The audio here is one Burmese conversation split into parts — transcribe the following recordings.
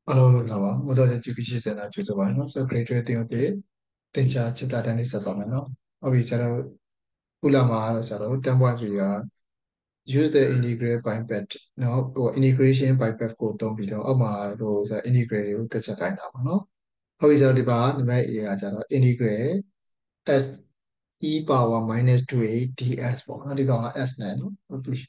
Hello，老王，我到这就必须在那就做完了，所以可以决定的，等下其他的你说完了，我比较乌拉马了，说等会儿个 use the integrate bypass，然后我 integration bypass ကိုတုံးပြီးတော့အောက်မှာဟိုဆို integrate ကိုတက်ချက်ခိုင်းတာပါနော်။ဟုတ်ပြီဆိုတော့ဒီပါနံပါတ် A ကကျတော့ integrate s e power minus 2a ds ပေါ့နော်ဒီကောင်က s နဲ့နော်ဟုတ်ပြီ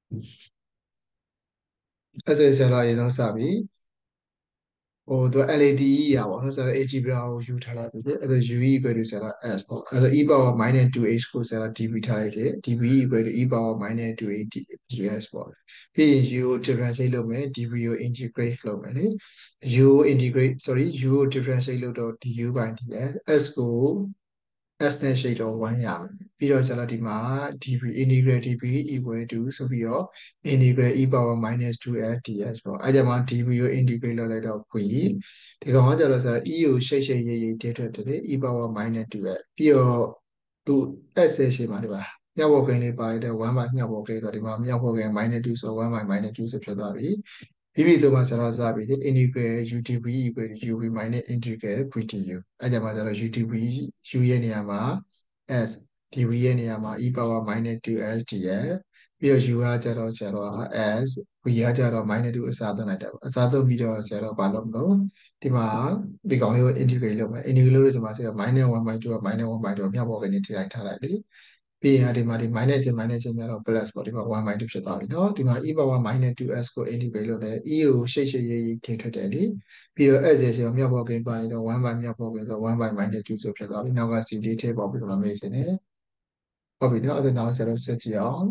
အဲ့ဒါဆိုတော့အရင်ဆုံးစပြီဟိုသူ LADE ရပါတော့ဆိုတော့ algebra ကိုယူထားလိုက်ပြီလေအဲ့ဒါ UE equal to ဆိုတော့ s ပေါ့အဲ့ဒါ e power minus 2h ကိုဆိုတော့ dv ထားလိုက်တယ် dv equal to e power minus 2h ds ပေါ့ပြီးရင် u ကို differentiate လုပ်မယ် dv ကို integrate လုပ်မယ်လေ u ကို integrate sorry u ကို differentiate လုပ်တော့ du by ds s ကို s နဲ့ shade တော့1ရမယ်ပြီးတော့ကျတော့ဒီမှာ dv integrate dv equal to ဆိုပြီးတော့ integrate e power minus 2s ds ပေါ့အဲကြမှာ dv ကို integrate လုပ်လိုက်တော့ v ဒီကောင်ကကျတော့ဆို e ကို shade ရေးရေးတည့်ထွက်တယ်လေ e power minus 2s ပြီးတော့သူ s ရဲ့ရှေ့မှာဒီပါမြောက်ဘော်ကိန်းလေးပါလိုက်တဲ့1 by မြောက်ဘော်ကိန်းဆိုတော့ဒီမှာမြောက်ဘော်ကိန်း minus 2ဆိုတော့1 by minus 2ဆိုဖြစ်သွားပြီပြီးပြီဆိုမှကျွန်တော်စပြီလေ integral UTV equal to UV minus integral VTU အဲကြမှာကျွန်တော် UTV U ရဲ့နေရာမှာ S dV ရဲ့နေရာမှာ e power minus 2s dS ပြီးတော့ U ကကျတော့ဆရာတော်က S V ကကျတော့ minus 2အစားသွင်းလိုက်တယ်ပေါ့အစားသွင်းပြီးတော့ဆရာတော်ဘာလုပ်မလို့ဒီမှာဒီကောင်လေးကို integrate လုပ်မယ် integrate လုပ်လို့ဒီမှာဆရာ minus 1/2 က minus 1/2မြောက်ဘောကနေထိလိုက်ထားလိုက်လေပြီးရင်ဒီမှာဒီ minus ချင်း minus ချင်းများတော့ plus ပေါ့ဒီမှာ1/2ဖြစ်သွားပြီเนาะဒီမှာ e power minus 2s ကို integrate လုပ်တယ် e ကိုရှိတ်ရေးထိထွက်တယ်လေပြီးတော့ s ရဲ့မြောက်ဘောကိန်းပါရင်တော့1 by မြောက်ဘောကိန်းဆို1 by minus 2ဆိုဖြစ်သွားပြီနောက်က c လေးထည့်ပေါက်ပြီးတော့မေးစင်းတယ်ဟုတ်ပြီเนาะအဲ့ဒါနောက်ဆက်တော့ဆက်ကြည့်အောင်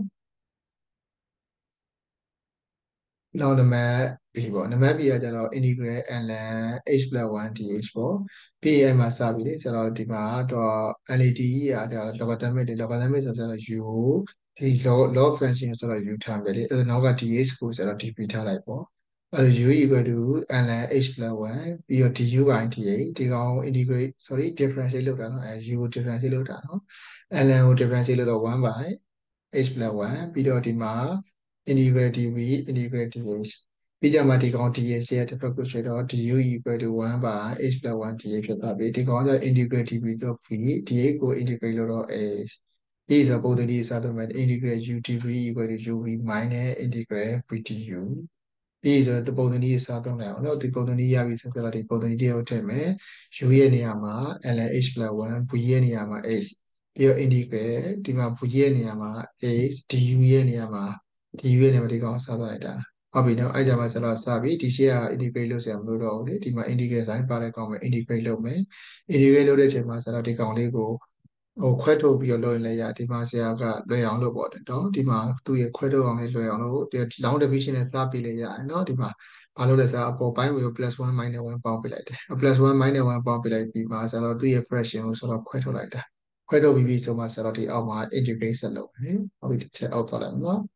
နောက်နံပါတ် B ပေါ့နံပါတ် B ကကျတော့ integral ln h plus 1 dh ပေါ့ပြီးရင်အဲ့မှာစပြီလေဆိုတော့ဒီမှာတော့ LADE ကဒါ logarithmic တွေ logarithmic ဆိုတော့ u ဒီ log function ဆိုတော့ u ထားမယ်လေအဲ့နောက်က dh ကိုဆိုတော့ dp ထားလိုက်ပေါ့အဲ့ u equal to ln h plus 1ပြီးတော့ du by dh ဒီကောင် integrate sorry differentiate လုပ်တာเนาะအဲ u ကို differentiate လုပ်တာเนาะ ln ကို differentiate လုပ်တော့1 by h plus 1ပြီးတော့ဒီမှာ integrate dv integrate dh ပြီးကြမှာဒီကောင် dh ရဲ့တစ်ဖက်ကိုဆွဲတော့ du equal to 1 by h plus 1 dh ဖြစ်သွားပြီဒီကောင်က integrate dv ဆို v dh ကို integrate လုပ်တော့ h ဒီဆိုပုံသဏ္ဍာန်စားသုံးမယ် integrate u dv equal to uv minus integrate vdu ပြီးဆိုတော့ပုံသဏ္ဍာန်စားသုံးလိုက်အောင်နော်ဒီပုံသဏ္ဍာန်ရပြီဆိုတော့ဒီပုံသဏ္ဍာန်တွေကိုထည့်မယ် u ရဲ့နေရာမှာ ln h plus 1 v ရဲ့နေရာမှာ h ပြီးတော့ integrate ဒီမှာ v ရဲ့နေရာမှာ h du ရဲ့နေရာမှာ du ရဲ့နေရာမှာဒီကောင်စားသွားလိုက်တာဟုတ်ပြီနော်အဲ့ကြမှာဆိုတော့စပြီဒီရှေ့က integrate လုပ်စရာမလိုတော့ဘူးလေဒီမှာ integrate ဆိုင်ပါတဲ့ကောင်ပဲ integrate လုပ်မယ် integrate လုပ်တဲ့အချိန်မှာဆိုတော့ဒီကောင်လေးကိုဟိုခွဲထုတ်ပြီးတော့လုပ်ရင်လည်းရဒီမှာဆရာကလွယ်အောင်လုပ်ပေါ့တယ်နော်ဒီမှာသူ့ရဲ့ခွဲထုတ်အောင်လေးလွယ်အောင်လို့ဒီ long division နဲ့စပြီးလည်းရတယ်နော်ဒီမှာဘာလို့လဲဆိုတော့အပေါ်ပိုင်းကို +1 -1 ပေါင်းပြလိုက်တယ် +1 -1 ပေါင်းပြလိုက်ပြီးမှဆိုတော့သူ့ရဲ့ fraction ကိုဆိုတော့ခွဲထုတ်လိုက်တာခွဲထုတ်ပြီးပြီဆိုမှဆိုတော့ဒီအောက်မှာ integrate ဆက်လုပ်မယ်ဟုတ်ပြီတစ်ချက်အောက်သွားလိုက်မယ်နော်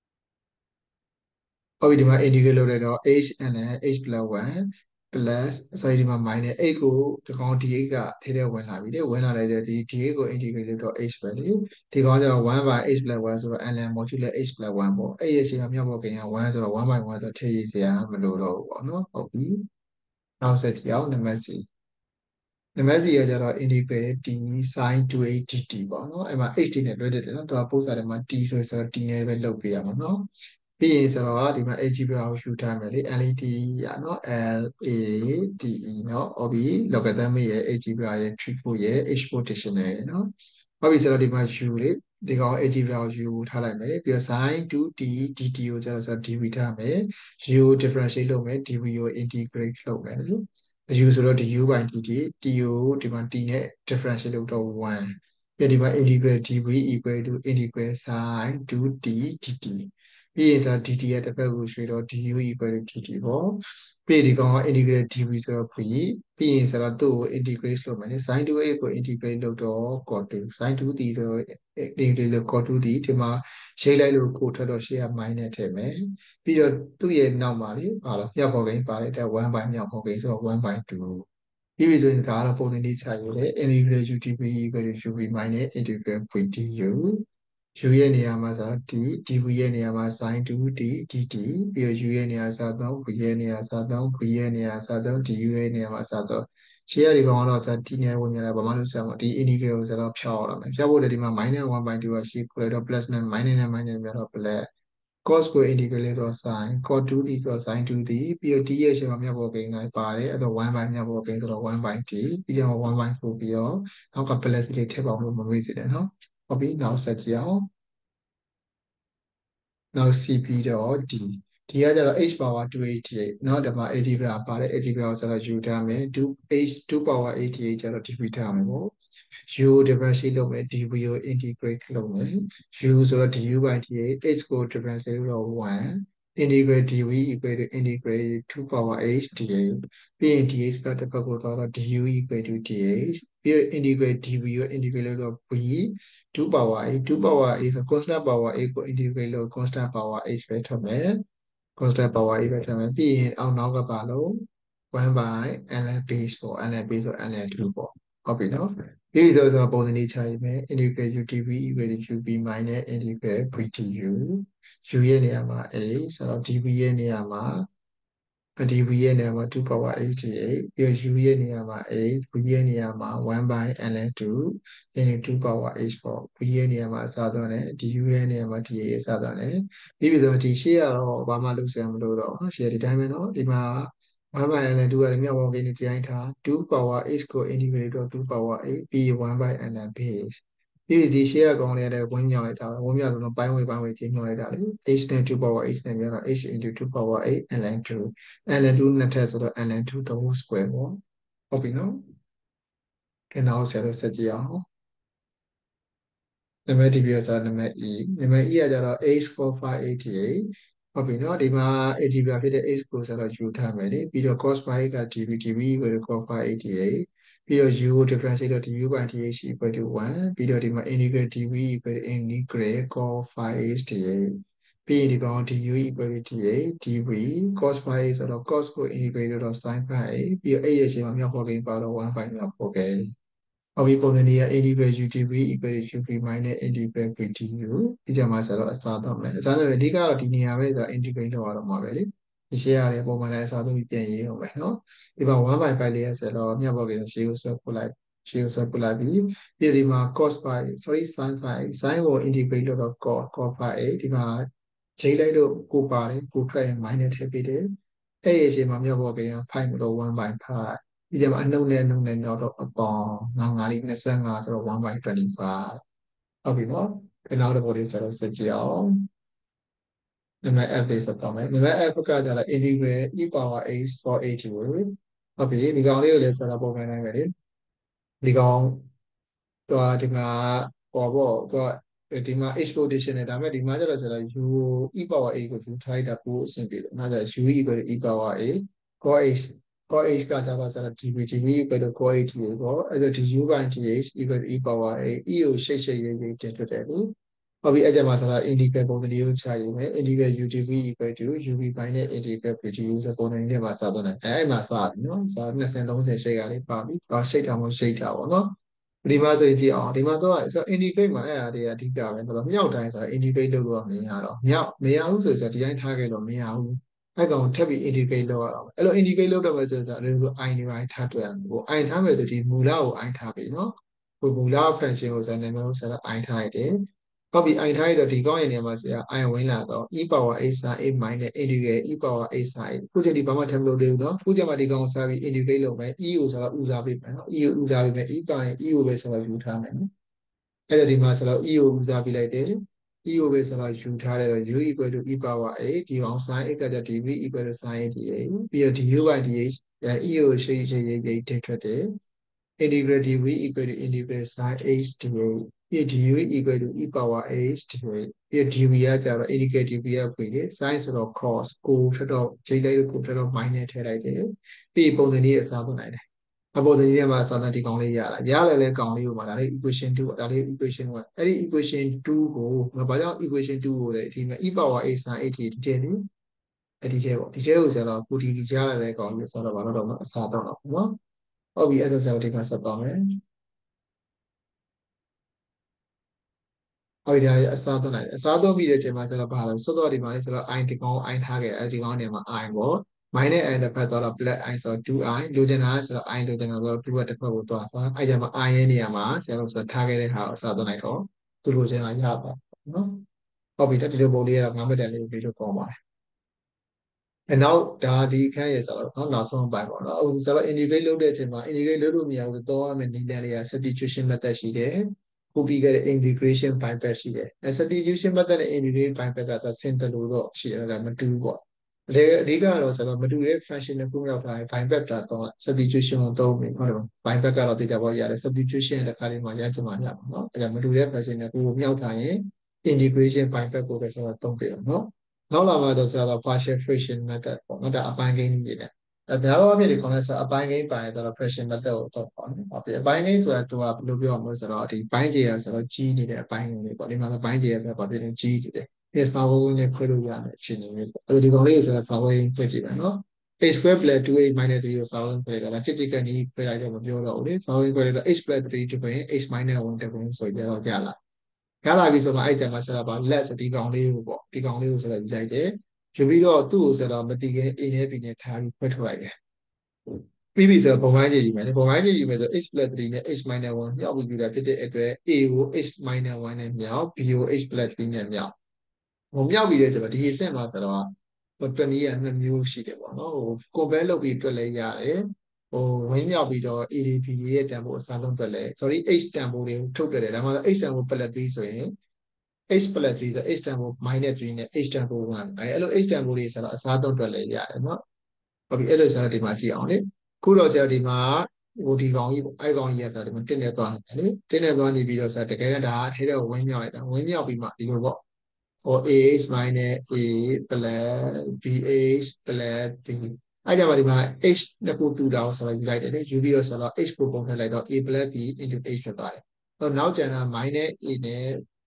ဟုတ်ပြီဒီမှာ integrate လုပ်လိုက်တော့ h and h plus 1 plus sorry ဒီမှာ minus 8ကိုဒီကောင် d8 ကထဲထဲဝင်လာပြီလေဝင်လာလိုက်တဲ့ဒီ d8 ကို integrate လုပ်တော့ h ပဲလေဒီကောင်ကျတော့1 by h plus 1ဆိုတော့ ln module h plus 1ပေါ့အဲ့ရဲ့ရှေ့မှာမြောက်ဘောကိန်းက1ဆိုတော့1 by 1ဆိုတော့ထည့်ရစရာမလိုတော့ဘူးပေါ့နော်ဟုတ်ပြီနောက်ဆက်ကြည့်အောင်နံပါတ် C နံပါတ် C ကကျတော့ integrate t sin 2h dt ပေါ့နော်အဲ့မှာ h t နဲ့တွဲတက်တယ်နော်သူကပို့စာထဲမှာ t ဆိုဆိုတော့ t နဲ့ပဲလုပ်ပေးရမှာနော်ပြီးရင်ဆိုတော့ဒီမှာ algebra ကိုယူထားမယ်လေ LADE ရနော် LADE နော်ဟုတ်ပြီ logarithmic ရဲ့ algebra ရဲ့ triple ရဲ့ exponential ရဲ့နော်ဟုတ်ပြီဆိုတော့ဒီမှာ u လေဒီကောင် algebra ကိုယူထားလိုက်မယ်ပြီးတော့ sin 2t dt ကိုကျတော့ဆိုတော့ dv ထားမယ် u ကို differentiate လုပ်မယ် dv ကို integrate လုပ်မယ်လေ u ဆိုတော့ du by dt t ကိုဒီမှာ t နဲ့ differentiate လုပ်တော့1ပြီးဒီမှာ integral dv equal to integral sin 2t dt ပြီးရင်ဆို dt ရဲ့တစ်ဖက်ကိုရွှေ့တော့ du equal to dt ပေါ့ပြီးဒီကောင်က integrate dv ဆိုတော့ v ပြီးရင်ဆိုတော့သူ့ကို integrate လုပ်မယ်လေ sin 2a ကို integrate လုပ်တော့ cos 2 sin 2 t ဆိုတော့ integrate လုပ် cos 2 t ဒီမှာရှင်းလိုက်လို့ကိုထွက်တော့ရှေ့က minus ထည့်မယ်ပြီးတော့သူ့ရဲ့နောက်မှာလေဘာလို့မြောက်ဘောကိန်းပါတယ်တဲ့1 by မြောက်ဘောကိန်းဆိုတော့1 by 2ပြီးပြီဆိုရင်ဒါကတော့ပုံသဏ္ဍာန်ချရည်လေ integral utv equal to uv minus integral vdu u ရဲ့နေရာမှာဆိုတော့ d dv ရဲ့နေရာမှာ sin 2d dt ပြီးတော့ u ရဲ့နေရာစားသုံး v ရဲ့နေရာစားသုံး v ရဲ့နေရာစားသုံး du ရဲ့နေရာမှာစားသုံးရှေ့ရဒီကောင်ကတော့ဇာ t နဲ့ဝင်နေတာဘာမှလုပ်စားမဒီ integral ကိုဇာတော့ဖြောက်ရအောင်မယ်ဖြောက်ဖို့တည်းဒီမှာ -1/2 ကရှိကိုလိုက်တော့ plus နဲ့ minus နဲ့ minus များတော့ plus cos ကို integrate လုပ်တော့ sin cos 2d ဆိုတော့ sin 2d ပြီးတော့ d ရဲ့ရှေ့မှာမြတ်ပေါ်ကိန်းလိုက်ပါတယ်အဲ့တော့ 1 by မြတ်ပေါ်ကိန်းဆိုတော့ 1 by d ပြီးတော့1 by 4ပြီးတော့နောက်က plus လေးထည့်ပေါင်းလို့မမေ့စေနဲ့နော်ဟုတ်ပြီနောက်ဆက်ကြည့်အောင်နောက် CP တော့ D ဒီကကျတော့ h power 288เนาะဒီမှာ algebra ပါတယ် algebra ကိုဆိုတော့ u ထားမယ် 2 h 2 power 88ကျတော့ dv ထားမယ်ပေါ့ u ကို differentiate လုပ်မယ် dv ကို integrate လုပ်မယ် u ဆိုတော့ du by dx h ကို differentiate လုပ်တော့1 integrate dv equal to integrate 2 power h dx ပြီးရင် dx ကတစ်ဖက်ကိုသွားတော့ du equal to dx ပြီးရင် integrate dv ကို integrate လုပ်တော့ v 2 power a 2 power a ဆို constant power a ကို integrate လုပ် constant power h ပဲထွက်မယ် constant power a ပဲထွက်မယ်ပြီးရင်အောက်နောက်ကပါလို့1 by ln base ပေါ့ ln base ဆို ln 2ပေါ့ဟုတ်ပြီနော်ပြီးပြီဆိုတော့ပုံစံလေးချရေးမယ် integrate u dv equal to ub minus integrate v du u ရဲ့နေရာမှာ a ဆိုတော့ dv ရဲ့နေရာမှာ dv ရဲ့နေရာမှာ2 power h dx ပြီးတော့ u ရဲ့နေရာမှာ a v ရဲ့နေရာမှာ1 by ln 2 into 2 power h ပေါ့ v ရဲ့နေရာမှာအစားသွင်းတယ် du ရဲ့နေရာမှာ dA အစားသွင်းတယ်ပြီးပြီဆိုတော့ဒီရှေ့ကတော့ဘာမှလုပ်စရာမလိုတော့ဘူးရှေ့ဒီတိုင်းပဲเนาะဒီမှာ1 by ln 2ကလည်းမြောက်ပေါင်းကိန်းဒီတိုင်းထား2 power h ကို integrate တော့2 power h ပြီး1 by ln base ပြီးပြီဒီရှေ့ကကောင်လေးလည်းဝင်းမြောက်လိုက်တာဝင်းမြောက်တော့ပိုင်းဝေချင်းမြောက်လိုက်တာလေ h နဲ့2 power h နဲ့မြောက်တော့ h into 2 power h ln 2 ln 2နှစ်ထပ်ဆိုတော့ ln 2 the whole square ပေါ့ဟုတ်ပြီနော်ကဲနောက်ဆရာတို့ဆက်ကြည့်အောင်နံပါတ် DB ဆိုတာနံပါတ် E နံပါတ် E ကကြတော့ h4588ဟုတ်ပြီနော်ဒီမှာ algebra ဖြစ်တဲ့ h ကိုဆိုတော့ u ထားမယ်လေပြီးတော့ cos phi က db db ကို cos588ပြီးတော့ u ကို differentiate တော့ du by dh equal to 1ပြီးတော့ဒီမှာ integrate dv equal to integrate cos5h dx ပြီးရင်ဒီကောင် du equal to dh dv cos phi ဆိုတော့ cos ကို integrate တော့ sin phi ပြီးတော့ အဲ့ရဲ့အချိန်မှာမြောက်ဖို့ကိန်းပါတော့1 phi မြောက်ဖို့ကိန်းအော်ဒီပုံစံတွေက integrate UTV equal to UV minus integrate VTU ဒီကြမှာဆိုတော့အစားတော့မယ်အစားတော့အဓိကတော့ဒီနေရာပဲဆိုတော့ integrate လုပ်ရတော့မှာပဲလေဒီရှေ့ရတယ်ပုံမှန်တိုင်းအစားသုံးပြီးပြန်ရေးအောင်ပဲเนาะဒီမှာ1/5လေးရဆိုတော့မြတ်ဘော်ကရှေ့ကိုဆွဲပို့လိုက်ရှေ့ကိုဆွဲပို့လိုက်ပြီးဒီမှာ cos phi sorry sin phi sin ကို integrate လုပ်တော့ cos phi ဒီမှာချိန်လိုက်တော့ကိုပါတယ်ကိုထွက်ရင် minus ထည့်ပေးတယ်အဲ့ဒီအချိန်မှာမြတ်ဘော်က5မလို့1/5ဒီကျမှအနှုတ်နဲ့အနှုတ်နဲ့ညောတော့အပေါင်းငါးလေး25ဆိုတော့1/25ဟုတ်ပြီနော်ဒီနောက်တစ်ပုဒ်လေးဆိုတော့စစ်ကြည့်အောင်နံပါတ် f လေးဆက်တော့မယ်နံပါတ် f ကကြတော့ integral e power h for h ကိုဟုတ်ပြီဒီကောင်လေးကိုလည်းဆက်တော့ပုံမှန်တိုင်းပဲလေဒီကောင်ဒီမှာဟောပေါ့ဒီမှာ h position နဲ့ဒါပေမဲ့ဒီမှာကျတော့ဆိုတော့ u e power a ကို u ထားလိုက်တာပို့အဆင်ပြေတယ်။နောက်ကျ u equal to e power a cos h cos h ကကြတော့ဆိုတော့ dv dv equal to cos h ရေပေါ့အဲ့ဒါ du by dh equal to e power a e ကိုရှိတ်ရေးတင်ထွက်တယ်လို့ဟုတ်ပြီအဲ့ကြမှာဆိုတော့ integral ပုံစံလေးကိုချရေးမယ် integral u dv equal to uv by နဲ့ integral v du ဆိုပုံစံလေးမှာစသွားတယ်အဲ့မှာစပြီနော်စ20 30ရှိတ်ကလေးပါပြီရှိတ်တာမဟုတ်ရှိတ်တာပေါ့နော်ဒီမှာဆိုရင်ကြည့်အောင်ဒီမှာတော့ဆို integrate မှာအဲ့အရာတွေအဓိကပဲဆိုတော့မြောက်တိုင်းဆိုတော့ integrate လုပ်လို့မရတော့မြောက်မရဘူးဆိုတော့ဒီတိုင်းထားခဲ့လို့မရဘူးအဲ့ကောင်ထပ်ပြီး integrate လုပ်ရအောင်အဲ့လို integrate လုပ်တော့မယ်ဆိုတော့အဲ့လိုဆို i ဒီပိုင်းထားတွေ့ရမှာပေါ့ i ထားမယ်ဆိုဒီမူလကို i ထားပြီနော်ဟိုမူလ function ကိုဆိုနာမည်ကိုဆိုတော့ i ထားလိုက်တယ်ဟုတ်ပြီ i ထားရတော့ဒီကောင်းရဲ့နေရာမှာဆရာ i ဝင်လာတော့ e power a sin a minus integral e power a sin a ခုချိန်ဒီဘာမှထပ်မလုပ်သေးဘူးနော်ခုချိန်မှာဒီကောင်စားပြီး integrate လုပ်မယ် e ကိုဆိုတော့ဦးစားပေးမယ်နော် e ကိုဦးစားပေးမယ် e ကောင်းရင် e ကိုပဲဆိုတော့ယူထားမယ်နော်အဲ့ဒါဒီမှာဆိုတော့ e ကိုဦးစားပေးလိုက်တယ် e ကိုပဲဆိုတော့ယူထားတယ်တော့ u equal to e power a ဒီကောင် sin a ကကြ dv equal to sin a dA ပြီးတော့ du by dh e ကိုရှိရေးထိထွက်တယ် integral dv equal to integral sin h dA ပြီးdu equal to e power h dA ပြီးdv ကကြတော့ integral dv ကဖွေတယ် sin ဆိုတော့ cos ကိုထပ်တော့ချိန်လိုက်ကိုထပ်တော့ minus ထည့်လိုက်တယ်ပြီးပုံစံလေးအစားသွင်းလိုက်တယ်အပေါ်ဒီနေ့မှာစာတန်ဒီကောင်လေးရလာရလဲကောင်လေးကိုပါဒါလေး equation 2ဒါလေး equation 1အဲ့ဒီ equation 2ကိုဘာကြောင့် equation 2ကိုလဲဒီမှာ e power a sin a ဒီတဲ့နိအဲ့ဒီတဲ့ပေါ့ဒီတဲ့ကိုဆိုတော့ကိုဒီရလာတဲ့ကောင်လေးဆိုတော့ဘာလို့တော့အစားတော့တော့နော်ဟုတ်ပြီအဲ့ဒါဆိုဒီမှာဆက်ပါမယ်အော်ဒီအစားသွင်းလိုက်တယ်အစားသွင်းပြီးတဲ့အချိန်မှာဆိုတော့ဘာလဲစောစောဒီမှာလေဆိုတော့ i ဒီကောင် i ထားခဲ့အဲဒီကောင်နေမှာ i ပေါ့ minus i တစ်ဖက်တော့ plus i ဆိုတော့ 2i လိုချင်တာဆိုတော့ i လိုချင်တာဆိုတော့2ကတစ်ဖက်ကိုတွားဆိုတော့အဲ့ဒီမှာ i ရဲ့နေရာမှာဆရာတို့ဆိုထားခဲ့တဲ့ဟာကိုအစားသွင်းလိုက်တော့သူလိုချင်တာရပါနော်ဟုတ်ပြီဒီလိုပုံလေးကတော့9မိနစ်တန်လေးကိုပြီးလို့ကောင်းပါတယ်နောက်ဒါဒီအခန်းရဲ့ဆိုတော့နောက်ဆုံးပိုင်းပေါ့နော်အခုဆိုတော့ integrate လုပ်တဲ့အချိန်မှာ integrate လုပ်လို့မရဘူးဆိုတော့ရမယ်နည်းလမ်းတွေက substitution method ရှိတယ်ခုပြီးခဲ့တဲ့ integration bypass ရှိတယ် substitution method နဲ့ integration bypass ကတော့ simple လို့တော့ရှိတယ်ဒါမတူဘူးပေါ့အဓိကတော့ဆိုတော့မတူတဲ့ function တစ်ခုရောက်ထားရင် bypass တာတော့ substitution ကိုသုံးပြီးဟုတ်တယ် bypass ကတော့တိကျပေါ့ရတယ် substitution တစ်ခါလေးမှရချင်မှရပါနော်အဲဒါမတူတဲ့ function တစ်ခုကိုမြောက်ထားရင် integration bypass ကိုပဲဆိုတော့သုံးပြရနော်နောက်လာမှတော့ဆိုတော့ partial fraction method ပေါ့နော်ဒါအပိုင်းကိန်းကြီးနေတယ်ဒါတော့အဖြစ်ဒီ concept အပိုင်းကိန်းပိုင်းတော့ fraction method ကိုတော့ပေါ့နော်ဟုတ်ပြီအပိုင်းကိန်းဆိုတာသူကဘယ်လိုပြောရမလဲဆိုတော့ဒီပိုင်းကြေရဆိုတော့ကြီးနေတဲ့အပိုင်းကိန်းလေးပေါ့ဒီမှာဆိုပိုင်းကြေရဆိုတော့ဘာဖြစ်လဲကြီးနေတယ်ဒီစာဝုန်းနဲ့ခွဲလို့ရတဲ့အခြေအနေမျိုးပေါ့အဲဒီကောင်လေးဆိုတော့စာဝုန်းခွဲကြည့်မယ်နော် a square plus 2a minus 3ကိုစာဝုန်းခွဲလိုက်တာချစ်ချစ်ကနေခွဲလိုက်တော့မပြောတော့ဘူးလေစာဝုန်းခွဲလိုက်တော့ h plus 3တပင် h minus 1တပင်ဆိုကြတော့ရလာရလာပြီဆိုတော့အဲ့ကျမှဆက်တော့ပါလက်ဆိုဒီကောင်လေးကိုပေါ့ဒီကောင်လေးကိုဆိုတော့ယူလိုက်တယ်ယူပြီးတော့သူ့ကိုဆိုတော့မတိခင် a နဲ့ b နဲ့ထားပြီးဖွက်ထုတ်လိုက်တယ်ပြီးပြီဆိုတော့ပုံမှန်ကြီးယူမယ်ပုံမှန်ကြီးယူမယ်ဆို h plus 3နဲ့ h minus 1မြောက်ပြီးယူတာဖြစ်တဲ့အတွက် a ကို h minus 1နဲ့မြောက် b ကို h plus 3နဲ့မြောက်ဟိုမြောက်ပြီးတဲ့ဆိုတော့ဒီအဆင့်မှာဆိုတော့တွက်နည်းက2မျိုးရှိတယ်ပေါ့နော်ဟို compare လုပ်ပြီးတွက်လဲရတယ်ဟိုဝင်းမြောက်ပြီးတော့ ADP ရဲ့တန်ဖိုးအစားလုံးတွက်လဲ sorry h တန်ဖိုးတွေကိုထုတ်တယ်ဒါမှမဟုတ် h တန်ဖိုး plus 3ဆိုရင်h plus 3ဆို h တန်ဖိုး minus 3နဲ့ h တန်ဖိုး1အဲ့လို h တန်ဖိုးတွေဆိုတော့အစားသုံးတွက်လဲရတယ်နော်ဟုတ်ပြီအဲ့လိုဆိုတော့ဒီမှာကြည့်အောင်လေခုတော့ဆရာဒီမှာဟိုဒီကောင်ကြီးပေါ့အဲ့ကောင်ကြီးရဆိုတော့ဒီမှာတင်းနေသွားနေတယ်လေတင်းနေသွားနေပြီးတော့ဆိုတော့တကယ်တော့ဒါထဲတော့ဝင်းမြောက်လိုက်တာဝင်းမြောက်ပြီးမှဒီလိုပေါ့ဟို ah minus a plus bh plus b အဲ့ကြပါဒီမှာ h နှစ်ခုတူတာကိုဆိုတော့ယူလိုက်တယ်လေယူပြီးတော့ဆိုတော့ h ကိုပုံထည့်လိုက်တော့ a plus b into h ဖြစ်သွားတယ်တော့နောက်ကျန်တာ minus a နဲ့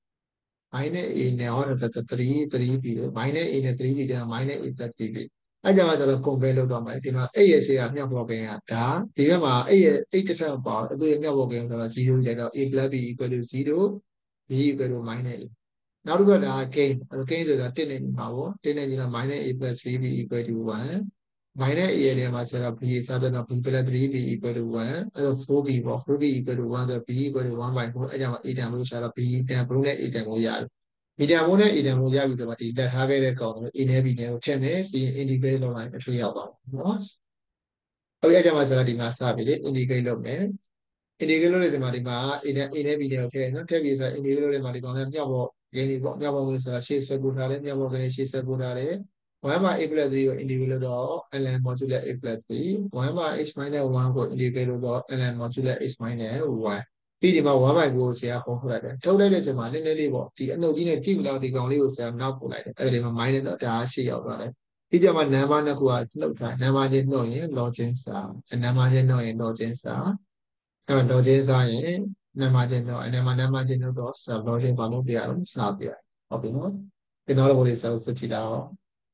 minus a နဲ့ဟောတော့3 b လို့ minus a နဲ့3 b ကျတော့ minus a plus 3 b အဲ့ကြမှာဆိုတော့ compare လုပ်တော့မယ်ဒီမှာအဲ့ရဲ့ share မြောက်ပေါ်ကင်းကဒါဒီဘက်မှာအဲ့ရဲ့8တစ်ချက်ပေါ့အဲ့ဒီမြောက်ပေါ်ကင်းဆိုတော့0ကျတော့ a plus b equal to 0 b equal to minus a နောက်တစ်ခုကဒါ gain gain ဆိုတာ1နဲ့ညီမှာပေါ့1နဲ့ညီတော့ minus a plus 3b equal to 1 minus a ရဲ့နေရာမှာဆိုတော့ b စားတော့ b plus 3b equal to 1အဲ့တော့ 4b ပေါ့ 4b equal to 1ဆိုတော့ b equal to 1 by 4အဲ့ကြောင့် a တန်လို့ရှာတော့ b တန်ဖို့နဲ့ a တန်ကိုရတယ်မီတန်မိုးနဲ့ a တန်မိုးရပြီဆိုတော့ဒီလက်ထားခဲ့တဲ့ကောင်ကို a နဲ့ b နဲ့ကိုထည့်မယ်ပြီး integrate လုပ်လိုက်အဖြေရောက်သွားတယ်နော်ဟုတ်ရဲ့အကြမှာဆိုတော့ဒီမှာစပြီလေ integrate လုပ်မယ် integrate လုပ်တဲ့ဒီမှာဒီမှာ a နဲ့ b နဲ့ကိုထည့်နော်ထည့်ပြီးဆို integrate လုပ်တဲ့မှာဒီကောင်လည်းမြောက်ပေါ့ဂိမ်းလေးပေါ့မြောက်ပေါ့လို့ဆိုတာရှေ့ဆွဲပို့ထားတယ်မြောက်ပေါ့ဂိမ်းရှေ့ဆွဲပို့ထားတယ်1 by a plus 3ကို integrate လုပ်တော့ ln modulo a plus 3 1 by h minus 1ကို integrate လုပ်တော့ ln modulo h minus 1ပြီးဒီမှာ1 by 9ကိုဆရာခေါ်ထုတ်လိုက်တယ်ထုတ်လိုက်တဲ့အချိန်မှာနည်းနည်းလေးပေါ့ဒီအနှုတ်ကြီးနဲ့ကြည့်ပြီးတော့ဒီကောင်လေးကိုဆရာနောက်ပို့လိုက်တယ်အဲ့ဒီမှာ minus တော့ဒါရှေ့ရောက်သွားတယ်ဒီကြမှာ number နှစ်ခုကနှုတ်ထား number ချင်းနှုတ်ရင် log ချင်းစာ number ချင်းနှုတ်ရင် log ချင်းစာအဲ့တော့ log ချင်းစာရင် number ချင်းနှုတ်အဲ့ number ချင်းနှုတ်တော့စာ log ချင်းဘာလို့ပြရအောင်စာပြရဟုတ်ပြီနော်ဒီနောက်တော့ဘယ်လိုစာစစ်ကြည့်တာတော့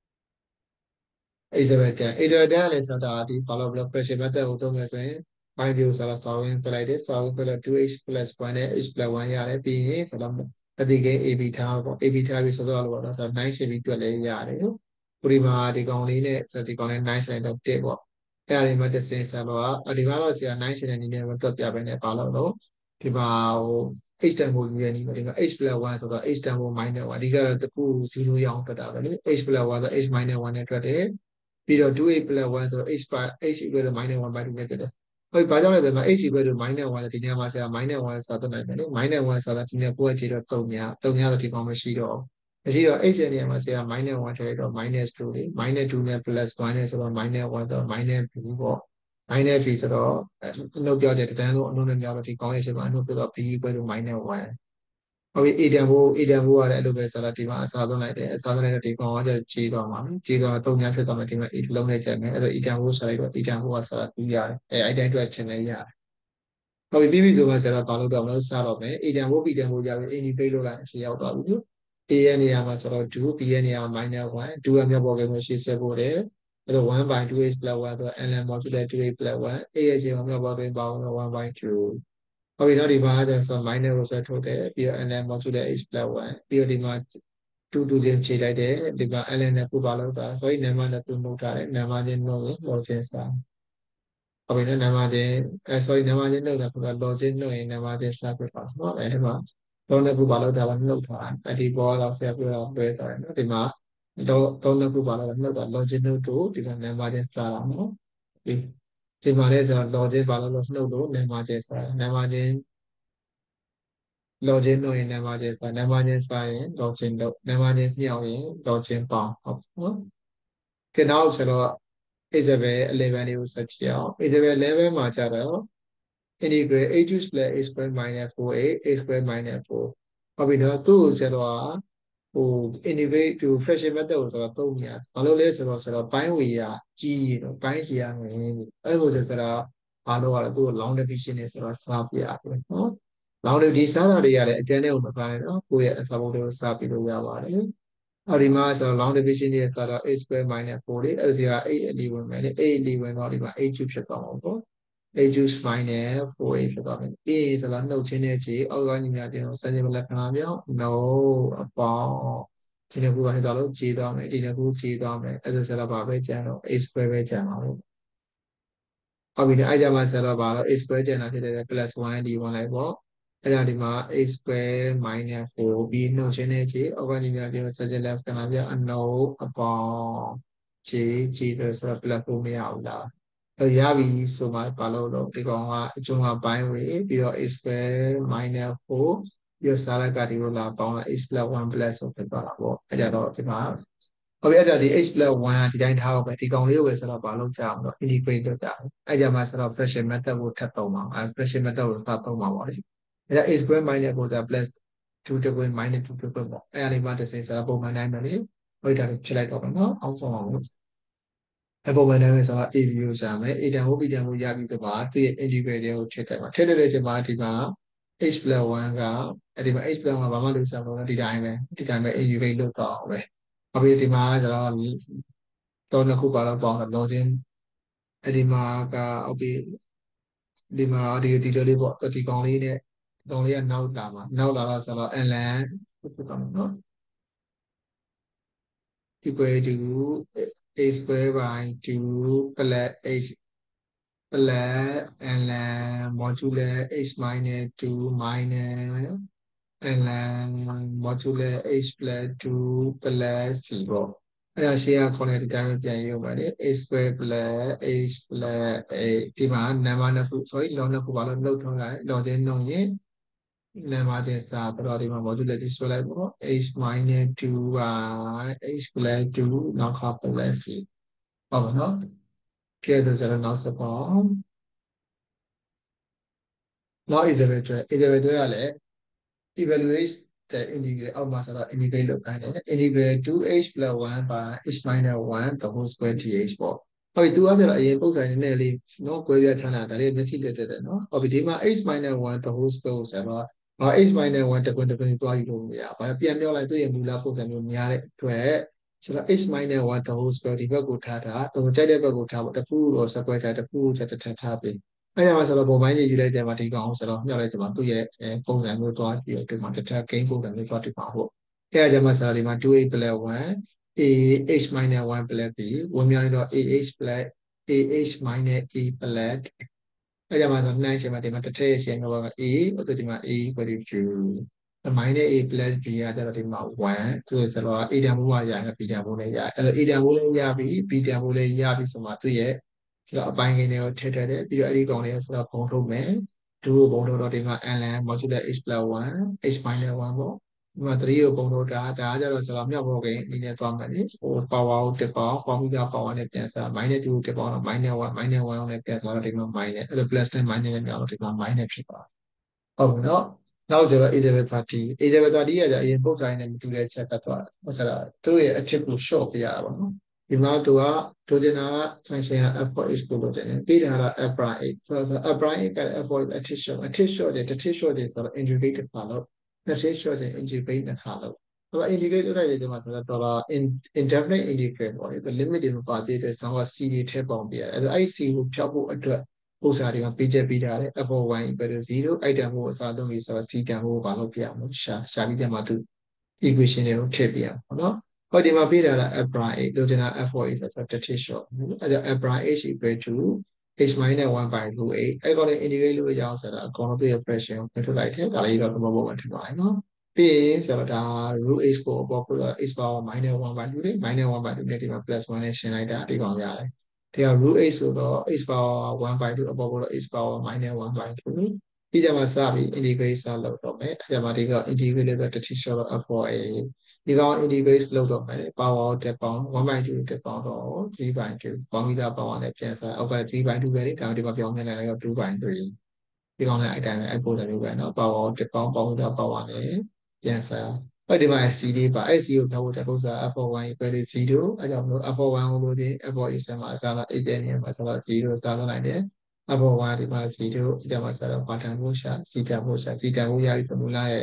Elizabeth လည်းဆိုတာဒီ follow up question method ကိုသုံးမယ်ဆိုရင် 5 view ဆိုတာ solving ပြလိုက်တယ် solving ပြလိုက် 2h plus 1နဲ့ h plus 1ရတယ်ပြီးရင်ဆိုတော့အတိကိန်း AB ထားပေါ့ AB ထားပြီးဆိုတော့လို့ပေါ့နော်ဆိုတော့9ရှင်းပြီးတွက်လဲရတယ်ခုဒီမှာဒီကောင်လေးနဲ့ဆိုတော့ဒီကောင်လေး9ရှင်းတော့1ပေါ့အဲ့ဒါလေးမှတစ်စင်ဆိုတော့ဒီမှာတော့ဆရာ9ရှင်းတဲ့နည်းနဲ့တွက်ပြပေးနေပါလို့ဒီမှာဟို h တန်ဖိုးယူရနေပြီဒီမှာ h plus 1ဆိုတော့ h တန်ဖိုး minus 1အဓိကတော့တခု0ရအောင်တွက်တာပဲလေ h plus 1ဆို h minus 1နဲ့တွက်တယ်ပြီးတော့ 2a plus 1ဆိုတော့ h equal to minus 1 by 2နဲ့ဖြစ်တယ်။ဟုတ်ပြီ။ဘာကြောင့်လဲဆိုတော့ h equal to minus 1ဒီနေရာမှာဆရာ minus 1စာသွင်းလိုက်တယ်လေ minus 1ဆိုတာဒီနေ့ကိုယ့်အခြေတော့3ညာ3ညာဆိုဒီကောင်မရှိတော့ဘူး။မရှိတော့ h ရဲ့နေရာမှာဆရာ minus 1ထည့်တော့ minus 2လေ minus 2နဲ့ plus 1နဲ့ဆိုတော့ minus 1ဆိုတော့ minus 2ပေါ့။ minus 3ဆိုတော့အနှုတ်ပြောတဲ့တန်းလို့အနှုတ်နဲ့ပြောတော့ဒီကောင်ရဲ့ရှင်းမှာအနှုတ်ပြောတော့ b equal to minus 1ဟုတ်ပြီ a တန်ဖိုးကလည်းအဲ့လိုပဲဆိုတော့ဒီမှာအစားသွင်းလိုက်တယ်အစားသွင်းလိုက်တော့ဒီကောင်ကကျကြေးသွားမှာလေကြေးသွားတော့3ညာဖြစ်သွားမယ်ဒီမှာ a လုံးနဲ့ချက်မယ်အဲ့တော့ a တန်ဖိုးဆိုလိုက်တော့ a တန်ဖိုးကဆိုတာ2ရတယ်အဲ့တိုင်းတွက်ချင်လည်းရတယ်ဟုတ်ပြီပြီးပြီဆိုမှဆရာဘာလို့တော့မလို့စားတော့မယ် a တန်ဖိုး b တန်ဖိုးရပြီ a နီပိတ်လို့လိုက်ဖြေရောက်သွားပြီ a ရဲ့နေရာမှာဆိုတော့2 b ရဲ့နေရာမှာ -1 2ကမြောက်ပေါ်ကမျိုးရှေ့ဆက်ဖို့တယ်အဲ့တော့1 by 2h plus 1ဆိုတော့ ln modulo 2h plus 1 a ရဲ့ခြေမှာမြောက်ပေါ်ကပေါင်းတော့1 by 2 ဟုတ်ပြီနော်ဒီမှာကျဆို minus ကိုဆွဲထုတ်တယ်ပြီးတော့ ln modulo h plus 1ပြီးတော့ဒီမှာ2ချင်းခြေလိုက်တယ်ဒီမှာ ln နဲ့ခုပါလို့တာဆိုရင် number နဲ့ခုနှုတ်ထားတယ် number ချင်းနှုတ်ရင် log ချင်းစာဟုတ်ပြီနော် number ချင်းsorry number ချင်းနှုတ်တာခုက log ချင်းနှုတ်ရင် number ချင်းစာဖြစ်ပါဆိုတော့အဲဒီမှာ log နဲ့ခုပါလို့တာကနှုတ်ထားတယ်ဒီပေါ်တော့ဆရာပြောတော့လွဲသွားတယ်နော်ဒီမှာ log နဲ့ခုပါလို့နှုတ်တာ log ချင်းနှုတ်တို့ဒီမှာ number ချင်းစာတာနော်ဒီမှာလည်းဆိုတော့ log ချင်းပါလို့နှုတ်လို့ number ချင်းစာ number ချင်း လောချင်းလို့ရင်နံပါတ်ချင်းစာနံပါတ်ချင်းစာရင်လောချင်းလို့နံပါတ်ချင်းမြောက်ရင်လောချင်းပေါင်းဟုတ်နော်ကဲနောက်ဆိုတော့ Isabel 11လေးကိုဆက်ကြည့်အောင် Isabel 11မှာကျတော့ integrate a2 plus a square minus 4a a square minus 4ဟုတ်ပြီနော်သူ့ကိုဆက်တော့ဟို integrate to fraction method ကိုဆိုတော့သုံးနေရဘာလို့လဲဆိုတော့ပိုင်းဝေရကြီးတော့ပိုင်းကြီးရငယ်အဲ့လိုဆိုတော့ဘာလို့ရလဲသူ့ကို long division နဲ့ဆိုတော့စားပြရတယ်နော်လောင်တွေဒီစားတာတွေရတယ်အကျဉ်းလေးကိုမစားနဲ့နော်ကိုယ့်ရဲ့အစာပုံတွေကိုစားပြီးလို့ရပါတယ်အော်ဒီမှာဆိုတော့ long division တွေစားတော့ a square minus 4လေးအဲ့ဒီက8အလီဝင်မယ်လေ8အလီဝင်တော့ဒီမှာ8 cube ဖြစ်သွားမှာပေါ့8 cube minus 4a ဖြစ်သွားမယ်ပြီးရင်ဆိုတော့နှုတ်ချင်းတဲ့ခြေအောက်ကညီမတင်တော့စံချိန်လက္ခဏာပြောင်း no အပေါင်းဒီနေ့ကဟဲ့တော့လို့ခြေသွားမယ်ဒီနေ့ကခြေသွားမယ်အဲ့ဒါဆိုတော့ဘာပဲကျန်တော့ a square ပဲကျန်ပါလို့ဟုတ်ပြီအဲ့ကြမှာဆိုတော့ဘာလို့ a square ကျန်တာဖြစ်တဲ့ plus 1 d 1လိုက်ပေါ့အဲ့ဒါဒီမှာ a square minus 4ပြီးနှုတ်ချင်းနဲ့ခြေအောက်ကညီမပြောစကြလက်ကနာပြအနှုတ်အပေါင်းခြေဆိုတော့ plus 4မရဘူးလားအဲ့ရပြီဆိုမှဘာလို့တော့ဒီကောင်ကအကျုံးကပိုင်းဝေပြီးတော့ a square minus 4ပြီးတော့စားလက်ကဒီလိုလာပေါင်းလာ x plus 1 plus ဆိုဖြစ်သွားတာပေါ့အဲ့ကြတော့ဒီမှာဟုတ်ပြီအဲ့ဒါဒီ x plus 1ကဒီတိုင်းထားအောင်ပဲဒီကောင်လေးကိုပဲဆိုတော့ဘာလုပ်ကြအောင်တော့ integrate လုပ်ကြအောင်အဲ့ကြမှာဆိုတော့ fraction method ကိုထပ်သုံးပါအောင် fraction method ကိုထပ်သုံးပါပါလေအဲ့ဒါ a square minus ကိုဒါ plus 2 တကွင်း minus 2 တကွင်းပေါ့အဲ့ဒါလေးမှတစ်စိမ်ဆိုတော့ပုံမှန်တိုင်းပဲလေဝိဒါလေးဖြစ်လိုက်တော့မယ်နော်အောက်ဆုံးအောင်အပုံမှန်တိုင်းပဲဆိုတော့ a view ရှာမယ် a တန်ဖို့ b တန်ဖို့ရပြီဆိုတော့သူ့ရဲ့ integrate ကိုထည့်တယ်ပါထည့်တဲ့အချိန်မှာဒီမှာ h plus 1ကအဲ့ဒီမှာ h plus 1ကဘာမှလုပ်စားမလို့ဒီတိုင်းပဲ integrate လုပ်တော့ပဲအပြင်ဒီမှာကျတော့တော့နှစ်ခုပါတော့ပေါင်းတော့ login အဲ့ဒီမှာကဟုတ်ပြီဒီမှာဒီလိုလေးပေါ့ဒီကောင်လေးနဲ့ကောင်လေးကနောက်လာမှာနောက်လာတော့ဆိုတော့ ln ဖြစ်တော့နော် equal to a square by 2 plus h plus ln modulo h minus 2 minus ln modulo h plus 2 plus c ပေါ့အဲ့ဒါရှင်းရခေါ်တဲ့ဒီတိုင်းပဲပြန်ရုံပါလေ a square plus h plus a ဒီမှာ number နှစ်ခု sorry log နှစ်ခုပါလို့နှုတ်ထုတ်လိုက် log ချင်းနှုတ်ရင် number ချင်းစာဆိုတော့ဒီမှာ modulo ဒီဆွဲလိုက်ပေါ့ h minus 2 by h plus 2 နောက်ခါ plus c ဟုတ်ပါနော်ပြည့်စုံစရနောက်စပေါ့နောက် Isabel ကလည်း evaluate the integrate အောက်မှာဆိုတော့ integrate လုပ်ခိုင်းတယ် integrate 2h plus 1 by h minus 1 the whole square th ပေါ့ဟုတ်ပြီသူကကျတော့အရင်ပုံစံနည်းနည်းလေးနော်ကွဲပြားချမ်းသာဒါလေးမျက်စိလက်တက်တယ်နော်ဟုတ်ပြီဒီမှာ h minus 1 the whole square ကိုဆိုတော့ h minus 1တကွန်းတကွန်းသွားယူလို့မရဘာပြန်ပြောလိုက်သူ့ရဲ့မူလပုံစံမျိုးများတဲ့အတွက်ဆိုတော့ h minus 1 the whole square ဒီဘက်ကိုထားတာသူကြိုက်တဲ့ဘက်ကိုထားပေါ့တစ်ခုတော့ square ထားတစ်ခုတစ်ထပ်ထားပြီးအဲ့ဒါမှဆိုတော့ပုံပိုင်းကြီးယူလိုက်တယ်မှာဒီကောင်ဆိုတော့မြောက်လိုက်တယ်မှာသူ့ရဲ့ပုံစံမျိုးသွားပြီးတော့ဒီမှာတစ်ထပ် gain ပုံစံမျိုးသွားဒီမှာဟုတ်အဲ့ဒါကြမှာဆိုတော့ဒီမှာ 2h plus 1 a h minus 1 plus b ဝင်မြောက်လိုက်တော့ ah plus ah minus a plus အဲ့ကြမှာဆိုနှိုင်းချိန်မှာဒီမှာတစ်ထည့်ရှင်တော့ a ဆိုဒီမှာ a equal to 2 minus a plus b ကကျတော့ဒီမှာ1ဆိုတော့ a တန်ဖိုးကရရင် b တန်ဖိုးလည်းရအဲ့တော့ a တန်ဖိုးလည်းရပြီ b တန်ဖိုးလည်းရပြီဆိုမှသူ့ရဲ့ဆိုတော့အပိုင်းကိန်းတွေကိုထည့်ထည့်တယ်ပြီးတော့အဲ့ဒီကောင်လေးဆိုတော့ပုံထုတ်မယ်2ကိုပုံထုတ်တော့ဒီမှာ ln modulo h plus 1 h minus 1ပေါ့ဒီမှာ3ကိုပုံထုတ်တာဒါကကြတော့ဆိုတော့မြောက်ဘောကိန်းအနေနဲ့သွားမယ်လေဟို power ကိုတစ်ပေါင်း formula power နဲ့ပြန်စား -2 ကိုတစ်ပေါင်းတော့ -1 -1 နဲ့ပြန်စားတော့ဒီမှာ minus အဲ့လို plus နဲ့ minus နဲ့မြောက်တော့ဒီမှာ minus ဖြစ်သွားဟုတ်ပြီနော်နောက်ဆိုတော့ Elizabeth Party ကကြအရင်ပုံစံနဲ့မတူတဲ့ချက်ကသွားတာဆိုတော့သူတို့ရဲ့အထစ်ကို short ပြရတာပေါ့နော်ဒီမှာသူကလိုချင်တာက function က f for x ကိုလိုချင်တယ်ပြီးတာက f prime x ဆိုတော့ f prime x က f for အထစ် short တယ်တစ်ထစ် short တယ်ဆိုတော့ integrate တစ်ခါလို့နှစ်ထစ် short တယ် integrate တစ်ခါလို့အဲ့တော့ integrate လုပ်လိုက်တဲ့ဒီမှာဆိုတော့ indefinite integrate ပေါ့လေ limit တွေမပါသေးတဲ့ဆောင်းက c တွေထည့်ပေါင်းပြရတယ်အဲ့တော့အဲ့ c ကိုဖြောက်ဖို့အတွက်ဥစ္စာတွေမှာပေးချက်ပေးထားတယ် f(y) equal to 0အဲ့တန်ဖို့အစားသုံးပြီးဆိုတော့ c တန်ဖို့ဘာလို့ပြရမလဲရှာပြီးပြန်မှသူ equation တွေကိုထည့်ပြရမှာပေါ့နော်ဟောဒီမှာပေးထားတာ f prime h လိုချင်တာ f(y) ဆိုတော့တစ်ထစ် short အဲ့ဒါ f prime h equal to h minus 1 by root 8အဲ့ကောင်လေး integrate လို့ရအောင်ဆိုတာအကောင်လုံးပြည့် fraction ကိုပြန်ထုတ်လိုက်တယ်ဒါလေးတော့သဘောပေါက်မှထင်ပါတယ်နော်ပြီးရင်ဆိုတော့ဒါ root h ကိုအပေါ်ပို့တော့ h power minus 1 by root 8 minus 1 by root နဲ့ဒီမှာ plus 1နဲ့ရှင်းလိုက်တာဒီကောင်ရတယ်ဒီက root h ဆိုတော့ h power 1 by 2အပေါ်ပို့တော့ h power minus 1 by 2ပြီးကြမှာစပြီး integrate စလုပ်တော့မယ်အဲ့ကြမှာဒီက integrate လို့ဆိုတစ်ထစ် short f(a) ဒီကောင် integrate လုပ်တော့မယ် power တက်ပေါင်း1 by 2တက်ပေါင်းတော့3 by 2ပေါင်းပြီးသား power နဲ့ပြန်စားအောက်က3 by 2ပဲလေဒါဒီမှာပြောင်းနေလိုက်တော့2 by 3ဒီကောင်လည်းအဲ့တိုင်းပဲအဲ့ပုံစံမျိုးပဲเนาะ power တက်ပေါင်းပေါင်းပြီးသား power နဲ့ပြန်စားအဲ့ဒီမှာ c လေးပါအဲ့ c ကိုထားဖို့တဲ့ပုံစံ f(1) equal to 0အဲ့ကြောင့်မလို့ f(1) ကိုလို့ဒီ f(a) ဆက်မှာအစားလား h နေရာမှာဆက်လား0စားလို့နိုင်တယ် f(1) ဒီမှာ0အဲ့ကြောင့်မှာဆက်တော့ဘာတန်ဖို့ရှာ c တန်ဖို့ရှာ c တန်ဖို့ရပြီဆိုမူလားရဲ့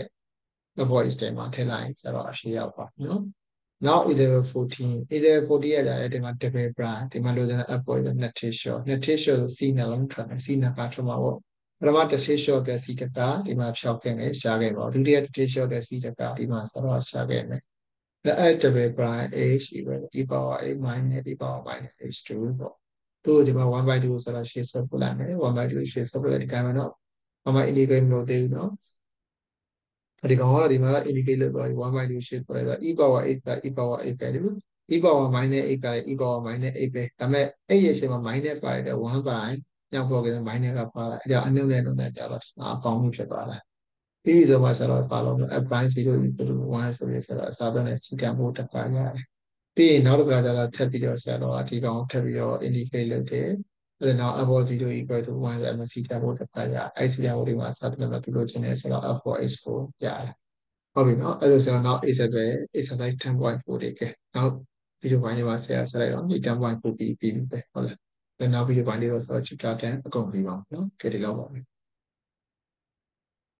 f(a) စတယ်မှာထည့်လိုက်ဆက်တော့အရှိရောက်ပါเนาะနောက် example 14 example 14ရကြတယ်ဒီမှာ double prime ဒီမှာလိုချင်တဲ့ f point ကိုနှစ်ထစ် short နှစ်ထစ် short ဆို c နှလုံးထွက်မယ် c နှစ်ပါထွက်မှာပေါ့ပထမတစ်ထစ် short တဲ့ c တကဒီမှာဖြောက်ခဲ့မယ်ရှားခဲ့ပါဒုတိယတစ်ထစ် short တဲ့ c တကဒီမှာဆက်တော့ရှားခဲ့မယ်และ at double prime h equal e power a minus e power minus h2 ပေါ့သူ့ကိုဒီမှာ1 by 2ဆိုတော့ရှေ့ဆက်ပို့လိုက်မယ်1 by 2ရှေ့ဆက်ပို့လိုက်ဒီကံမှာတော့ဘာမှ integrate မလုပ်သေးဘူးเนาะဒီကောင်ကတော့ဒီမှာတော့ indicate လုပ်သွားပြီ1 by 2 shape ပေါ်လိုက်တော့ e power 8က e power 8ပဲဒီ e power minus 8ကလည်း e power minus 8ပဲဒါပေမဲ့အဲ့ရဲ့အချိန်မှာ minus ပါတယ်တဲ့1 by ညောက်ပေါ်က minus ကပါလာအဲ့ဒါအနှုတ်နဲ့နှုတ်နဲ့ကြတော့အပေါင်းကြီးဖြစ်သွားတာပြီးပြီဆိုမှဆက်တော့ပါလို့ f prime 0 equal to 1ဆိုပြီးဆက်တော့အစားပြန်နဲ့ c တန်ဖို့တစ်ခါရတယ်ပြီးရင်နောက်တစ်ခါကျတော့ထပ်ပြီးတော့ဆက်တော့ဒီကောင်ထပ်ပြီးတော့ indicate လုပ်တယ်အဲ့ဒါနောက် f (0) equal to 1ဆိုတော့ c တန်ဖို့တစ်ခါရအဲ့ c တန်ဖို့ဒီမှာစသဖြင့်သူတို့ချင်းနေဆက်တော့ f (x) ကိုရတယ်ဟုတ်ပြီနော်အဲ့ဒါဆိုတော့နောက် A7 A7 10.4တွေကဲနောက်ဗီဒီယိုပိုင်းတွေမှာဆက်လိုက်တော့ဒီ10.4ပြီးပြီပဲဟုတ်လားနောက်ဗီဒီယိုပိုင်းတွေတော့ဆိုတော့ chapter 10အကုန်ပြီးပါအောင်နော်ကဲဒီလောက်ပါပဲ